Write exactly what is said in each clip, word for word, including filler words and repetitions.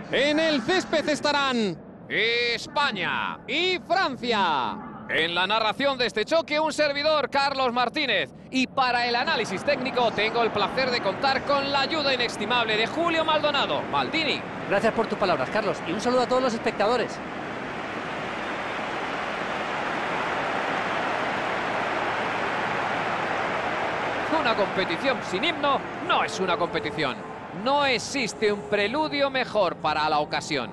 En el césped estarán España y Francia. En la narración de este choque, un servidor, Carlos Martínez. Y para el análisis técnico tengo el placer de contar con la ayuda inestimable de Julio Maldonado. Maldini. Gracias por tus palabras, Carlos. Y un saludo a todos los espectadores. Una competición sin himno no es una competición. No existe un preludio mejor para la ocasión.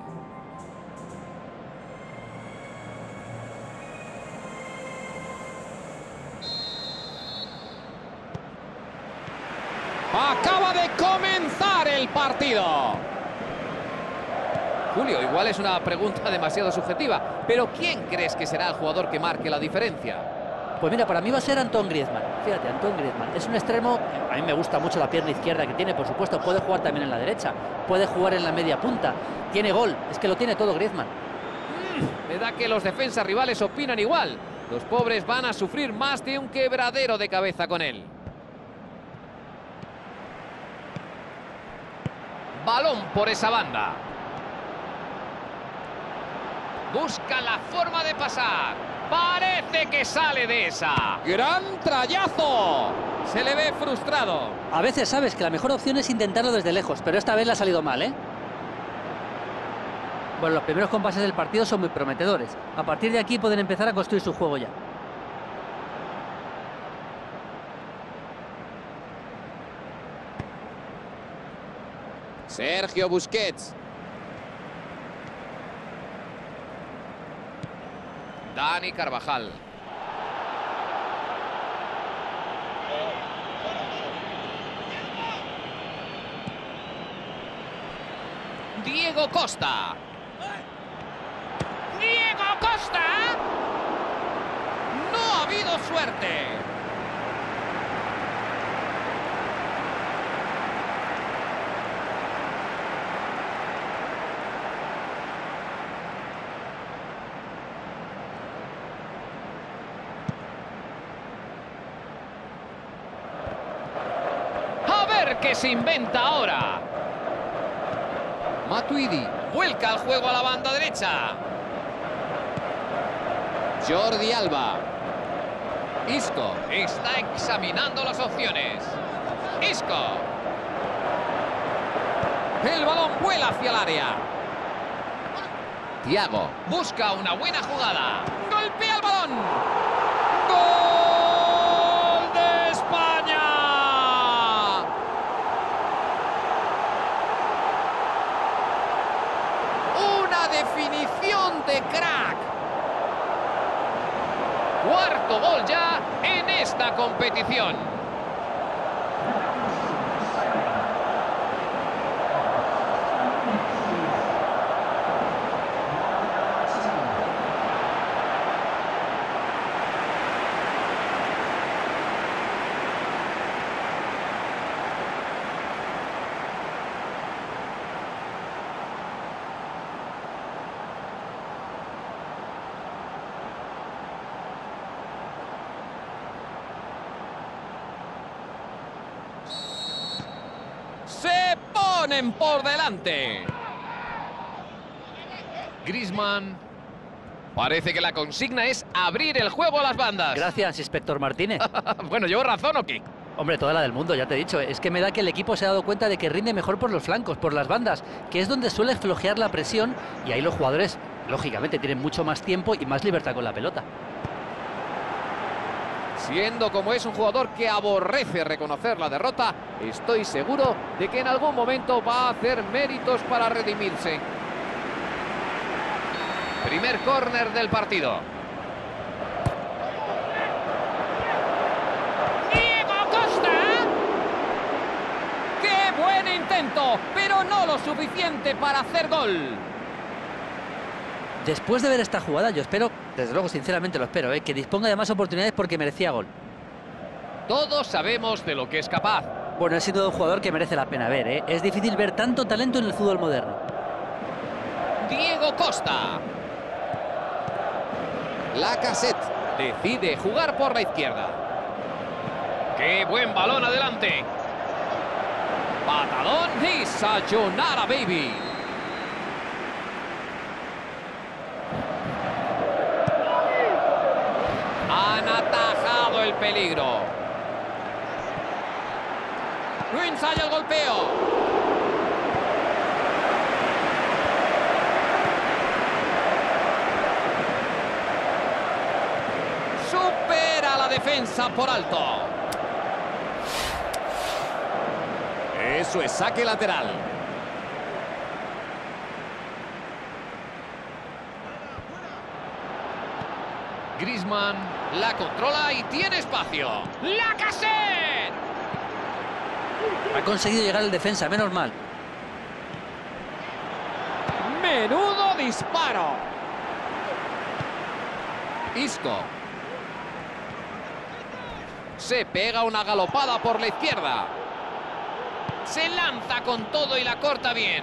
Acaba de comenzar el partido. Julio, igual es una pregunta demasiado subjetiva, pero ¿quién crees que será el jugador que marque la diferencia? Pues mira, para mí va a ser Antoine Griezmann. Fíjate, Antoine Griezmann es un extremo. A mí me gusta mucho la pierna izquierda que tiene, por supuesto. Puede jugar también en la derecha, puede jugar en la media punta. Tiene gol, es que lo tiene todo Griezmann. Mm, me da que los defensas rivales opinan igual. Los pobres van a sufrir más de un quebradero de cabeza con él. Balón por esa banda. Busca la forma de pasar. Parece que sale de esa. ¡Gran trayazo! Se le ve frustrado. A veces sabes que la mejor opción es intentarlo desde lejos, pero esta vez le ha salido mal, ¿eh? Bueno, los primeros compases del partido son muy prometedores. A partir de aquí pueden empezar a construir su juego ya. Sergio Busquets. Dani Carvajal. Diego Costa. ¡Diego Costa! No ha habido suerte. Que se inventa ahora. Matuidi. Vuelca el juego a la banda derecha. Jordi Alba. Isco está examinando las opciones. Isco. El balón vuela hacia el área. Thiago busca una buena jugada. Golpea el balón. ¡Gol de España! Definición de crack. Cuarto gol ya en esta competición. Se ponen por delante. Griezmann. Parece que la consigna es abrir el juego a las bandas. Gracias, inspector Martínez. Bueno, ¿llevo razón o qué? Hombre, toda la del mundo, ya te he dicho. Es que me da que el equipo se ha dado cuenta de que rinde mejor por los flancos, por las bandas, que es donde suele flojear la presión, y ahí los jugadores, lógicamente, tienen mucho más tiempo y más libertad con la pelota. Siendo como es un jugador que aborrece reconocer la derrota, estoy seguro de que en algún momento va a hacer méritos para redimirse. Primer córner del partido. ¡Diego Costa! ¡Qué buen intento! Pero no lo suficiente para hacer gol. Después de ver esta jugada, yo espero, desde luego, sinceramente lo espero, ¿eh? que disponga de más oportunidades porque merecía gol. Todos sabemos de lo que es capaz. Bueno, es sin duda un jugador que merece la pena ver, ¿eh? Es difícil ver tanto talento en el fútbol moderno. Diego Costa. Lacazette. Decide jugar por la izquierda. ¡Qué buen balón adelante! Patadón y sayonara, baby. Atajado el peligro. No ensaya el golpeo. Supera la defensa por alto. Eso es saque lateral. Griezmann la controla y tiene espacio. ¡Lacazette! Ha conseguido llegar el defensa, menos mal. ¡Menudo disparo! Isco. Se pega una galopada por la izquierda. Se lanza con todo y la corta bien.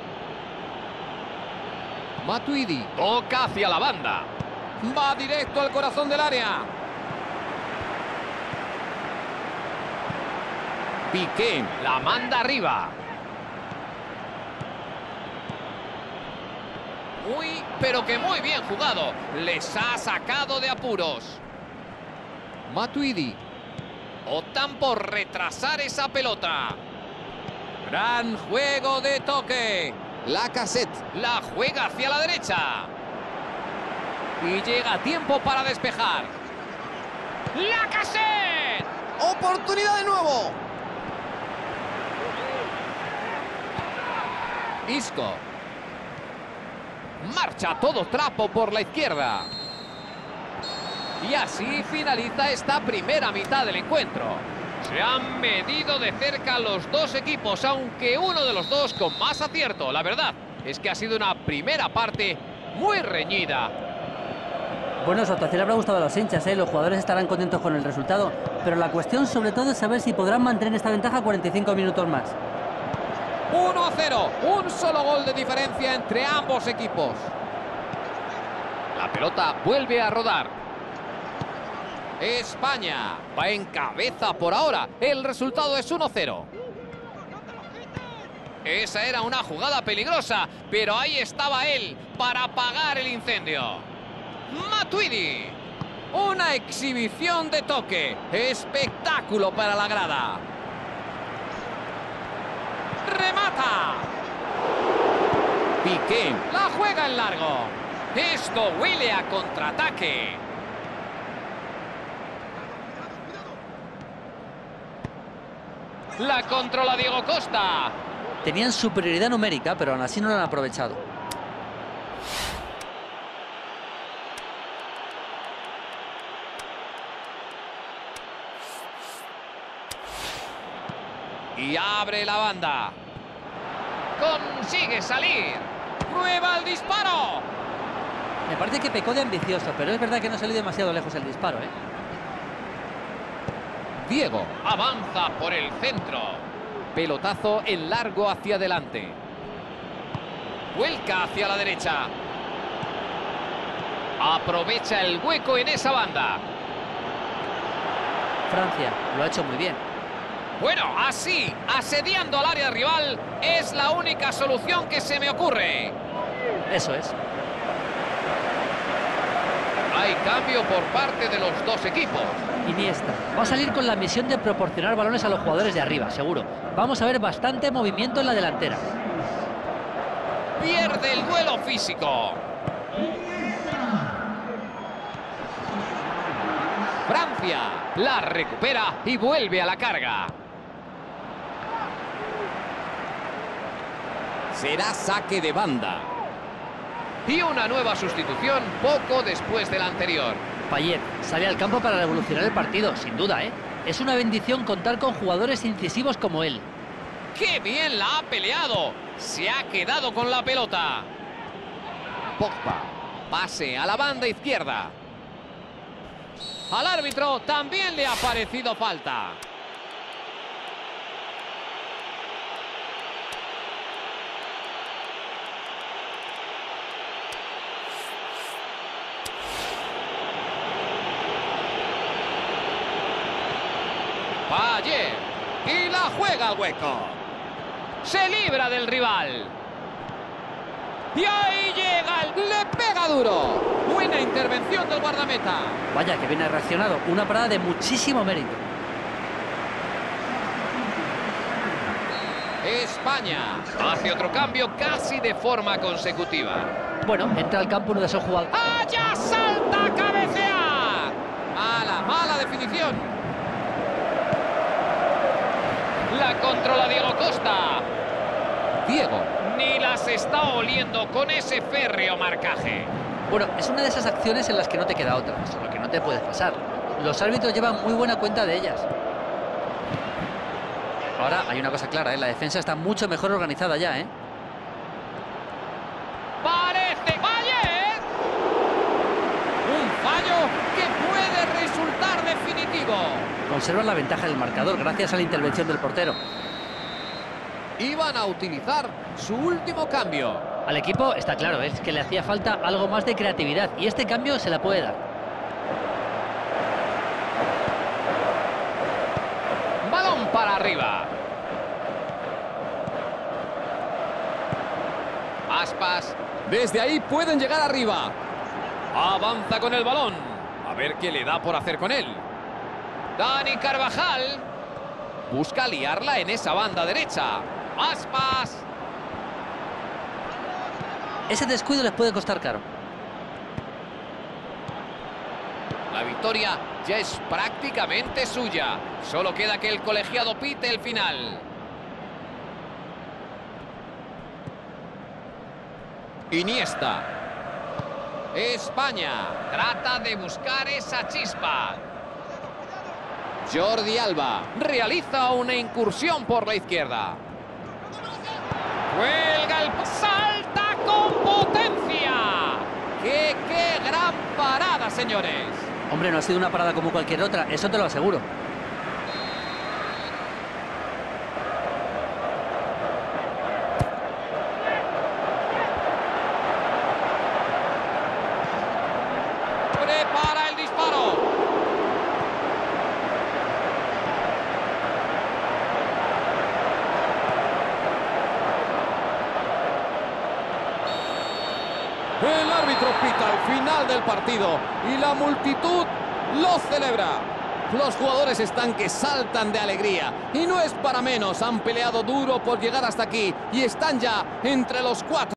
Matuidi toca hacia la banda. Va directo al corazón del área. Piqué la manda arriba. Muy, pero que muy bien jugado. Les ha sacado de apuros. Matuidi. Optan por retrasar esa pelota. Gran juego de toque. Lacazette la juega hacia la derecha. Y llega a tiempo para despejar. ¡Lacazette! ¡Oportunidad de nuevo! Isco. Marcha todo trapo por la izquierda. Y así finaliza esta primera mitad del encuentro. Se han medido de cerca los dos equipos, aunque uno de los dos con más acierto. La verdad es que ha sido una primera parte muy reñida. Bueno, su actuación le habrá gustado a los hinchas, ¿eh? Los jugadores estarán contentos con el resultado. Pero la cuestión sobre todo es saber si podrán mantener esta ventaja cuarenta y cinco minutos más. uno a cero, un solo gol de diferencia entre ambos equipos. La pelota vuelve a rodar. España va en cabeza por ahora. El resultado es uno a cero. Esa era una jugada peligrosa, pero ahí estaba él para apagar el incendio. Matuidi. Una exhibición de toque. Espectáculo para la grada. Remata. Piqué la juega en largo. Esto huele a contraataque. La controla Diego Costa. Tenían superioridad numérica, pero aún así no la han aprovechado. Y abre la banda. Consigue salir. Prueba el disparo. Me parece que pecó de ambicioso, pero es verdad que no salió demasiado lejos el disparo, ¿eh? Diego avanza por el centro. Pelotazo en largo hacia adelante. Vuelca hacia la derecha. Aprovecha el hueco en esa banda. Francia lo ha hecho muy bien. Bueno, así, asediando al área rival, es la única solución que se me ocurre. Eso es. Hay cambio por parte de los dos equipos. Iniesta va a salir con la misión de proporcionar balones a los jugadores de arriba, seguro. Vamos a ver bastante movimiento en la delantera. Pierde el duelo físico. Francia la recupera y vuelve a la carga. Será saque de banda. Y una nueva sustitución poco después de la anterior. Payet sale al campo para revolucionar el partido, sin duda, ¿eh? Es una bendición contar con jugadores incisivos como él. ¡Qué bien la ha peleado! Se ha quedado con la pelota. Pogba. Pase a la banda izquierda. Al árbitro también le ha parecido falta. Payet. Y la juega al hueco. Se libra del rival. Y ahí llega, el... le pega duro. Muy Buena intervención del guardameta. Vaya, que bien ha reaccionado. Una parada de muchísimo mérito. España hace otro cambio casi de forma consecutiva. Bueno, entra al campo uno de esos jugadores. ¡Allá salta a cabecear! Mala, mala definición. La controla Diego Costa. Diego. Ni las está oliendo con ese férreo marcaje. Bueno, es una de esas acciones en las que no te queda otra, solo que no te puedes pasar. Los árbitros llevan muy buena cuenta de ellas. Ahora hay una cosa clara, ¿eh? La defensa está mucho mejor organizada ya, ¿eh? Parece Valles. Un fallo que puede resultar definitivo. Conservan la ventaja del marcador gracias a la intervención del portero. Iban a utilizar su último cambio. Al equipo está claro, es que le hacía falta algo más de creatividad y este cambio se la puede dar. Balón para arriba. Aspas. Desde ahí pueden llegar arriba. Avanza con el balón. A ver qué le da por hacer con él. Dani Carvajal. Busca liarla en esa banda derecha. Aspas. Ese descuido les puede costar caro. La victoria ya es prácticamente suya. Solo queda que el colegiado pite el final. Iniesta. España. Trata de buscar esa chispa. Jordi Alba realiza una incursión por la izquierda. Cuelga el... ¡Salta con potencia! ¡Qué, qué gran parada, señores! Hombre, no ha sido una parada como cualquier otra, eso te lo aseguro. Prepara el disparo. El árbitro pita el final del partido y la multitud lo celebra. Los jugadores están que saltan de alegría y no es para menos. Han peleado duro por llegar hasta aquí y están ya entre los cuatro.